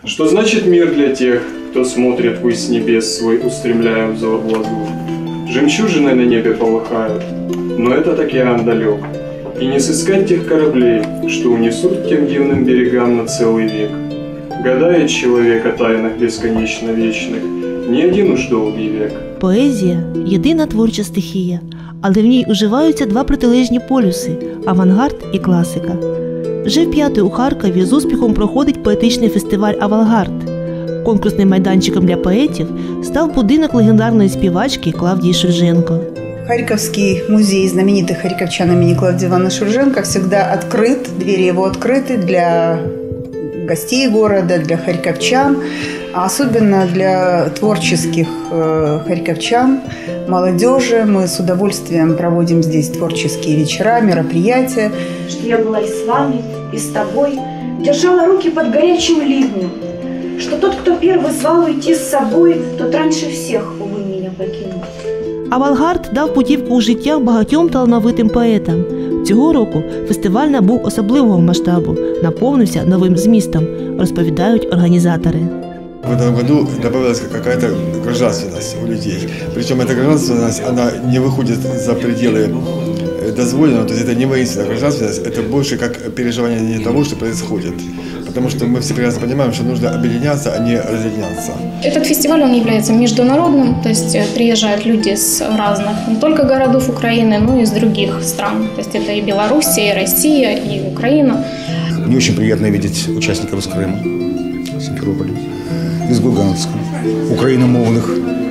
Что значит мир для тех, кто смотрит ввысь небес свой, устремляя взор в лазурь? Жемчужины на небе полыхают, но этот океан далек, и не сыскать тех кораблей, что унесут к тем дивным берегам на целый век. Гадает человек о тайнах бесконечно вечных, не один уж долгий век. Поезія – єдина творча стихія, але в ній уживаються два протилежні полюси – авангард і класика. Вже вп'яте у Харкові з успіхом проходить поетичний фестиваль «Авангард». Конкурсним майданчиком для поетів став будинок легендарної співачки Клавдії Шульженко. Харьковский музей знаменитых харьковчан имени Клавдии Ивановны Шульженко всегда открыт, двери его открыты для гостей города, для харьковчан, а особенно для творческих харьковчан, молодежи. Мы с удовольствием проводим здесь творческие вечера, мероприятия. Что я была и с вами, и с тобой, держала руки под горячим ливнем, что тот, кто первый звал уйти с собой, тот раньше всех, увы, меня покинул. «Авангард» дав путівку у життя багатьом талановитим поетам. Цього року фестиваль набув особливого масштабу, наповнився новим змістом, розповідають організатори. В этом году добавилась какая-то гражданственность у людей. Причем эта гражданственность, она не выходит за пределы дозволенного, то есть это не воинственная гражданственность, это больше как переживание не того, что происходит. Потому что мы все прекрасно понимаем, что нужно объединяться, а не разъединяться. Этот фестиваль, он является международным, то есть приезжают люди с разных, не только городов Украины, но и из других стран. То есть это и Белоруссия, и Россия, и Украина. Мне очень приятно видеть участников из Крыма, Симферополя, из Луганска, украиномовных.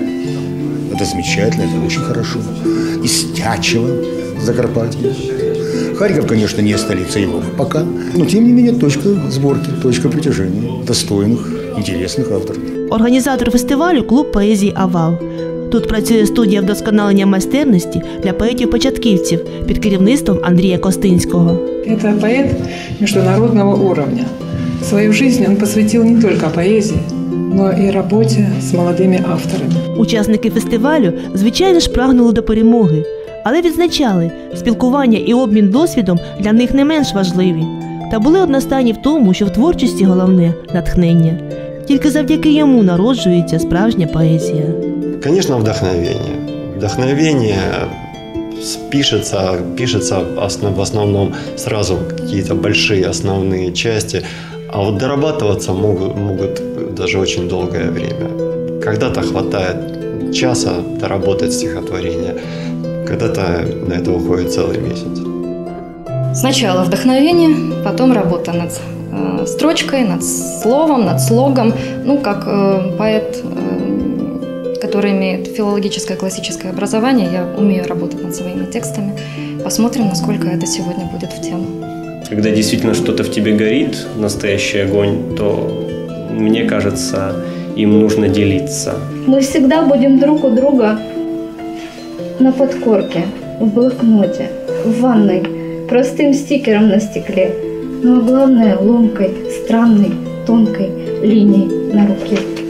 Это замечательно, это очень хорошо. Из Тячева, Закарпатья. Харьков, конечно, не столица Европы пока, но тем не менее точка сборки, точка притяжения достойных, интересных авторов. Організатор фестивалю – клуб поезії «Авал». Тут працює студія вдосконалення майстерності для поетів-початківців під керівництвом Андрія Костинського. Это поэт международного уровня. Свою жизнь он посвятил не только поэзии, но и работе с молодыми авторами. Учасники фестивалю, звичайно ж, прагнули до перемоги, але відзначали, спілкування і обмін досвідом для них не менш важливі. Та були одностайні в тому, що в творчості головне – натхнення. Тільки завдяки йому народжується справжня поезія. Конечно, вдохновение. Вдохновение пишется в основном сразу какие-то большие основные части, а вот дорабатываться могут даже очень долгое время. Когда-то хватает часа доработать стихотворение, когда-то на это уходит целый месяц. Сначала вдохновение, потом работа над строчкой, над словом, над слогом. Ну, как поэт, который имеет филологическое классическое образование, я умею работать над своими текстами. Посмотрим, насколько это сегодня будет в тему. Когда действительно что-то в тебе горит, настоящий огонь, то, мне кажется, им нужно делиться. Мы всегда будем друг у друга на подкорке, в блокноте, в ванной, простым стикером на стекле, но главное ломкой, странной, тонкой линией на руке.